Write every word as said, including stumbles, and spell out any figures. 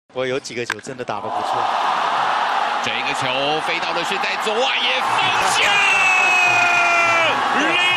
不过有几个球真的打得不错。这个球飞到的是在左外野方向。